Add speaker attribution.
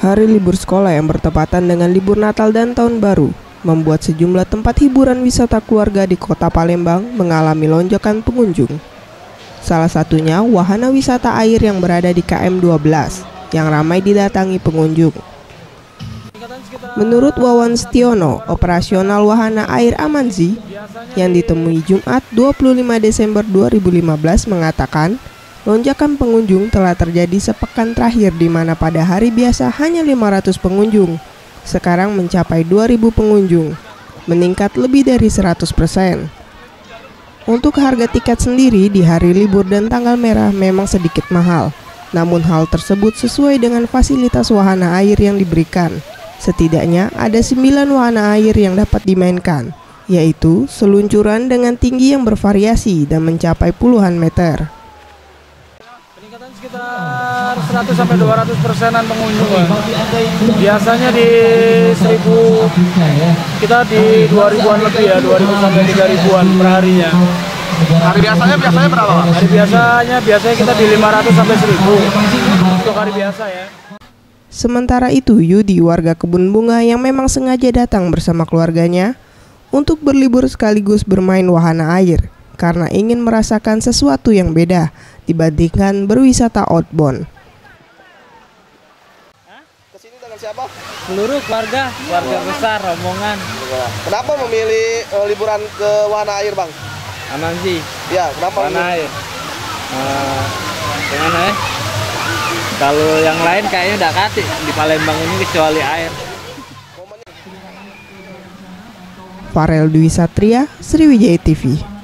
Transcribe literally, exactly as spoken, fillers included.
Speaker 1: Hari libur sekolah yang bertepatan dengan libur Natal dan Tahun Baru membuat sejumlah tempat hiburan wisata keluarga di Kota Palembang mengalami lonjakan pengunjung. Salah satunya wahana wisata air yang berada di K M dua belas yang ramai didatangi pengunjung. Menurut Wawan Setiono, operasional wahana air Amanzi yang ditemui Jumat dua puluh lima Desember dua ribu lima belas mengatakan, lonjakan pengunjung telah terjadi sepekan terakhir di mana pada hari biasa hanya lima ratus pengunjung, sekarang mencapai dua ribu pengunjung, meningkat lebih dari seratus persen. Untuk harga tiket sendiri di hari libur dan tanggal merah memang sedikit mahal, namun hal tersebut sesuai dengan fasilitas wahana air yang diberikan. Setidaknya ada sembilan wahana air yang dapat dimainkan, yaitu seluncuran dengan tinggi yang bervariasi dan mencapai puluhan meter.
Speaker 2: Peningkatan sekitar seratus sampai dua ratus persenan pengunjung. Biasanya di seribu, kita di dua ribuan lebih ya, dua ribu sampai tiga ribuan per harinya.
Speaker 3: Hari biasanya biasanya berapa, Pak?
Speaker 2: Hari biasanya biasanya kita di lima ratus sampai seribu untuk hari biasa ya.
Speaker 1: Sementara itu, Yudi, warga Kebun Bunga yang memang sengaja datang bersama keluarganya untuk berlibur sekaligus bermain wahana air karena ingin merasakan sesuatu yang beda dibandingkan berwisata outbound.
Speaker 3: Kesini dengan siapa?
Speaker 2: Seluruh keluarga, keluarga besar, rombongan.
Speaker 3: Kenapa memilih uh, liburan ke wahana air, Bang?
Speaker 2: Amanzi.
Speaker 3: Ya, kenapa?
Speaker 2: Wahana air. Uh, gimana ya? Kalau yang lain kayaknya udah kati di Palembang ini kecuali air.
Speaker 1: Farel Dwi Satria, Sriwijaya T V.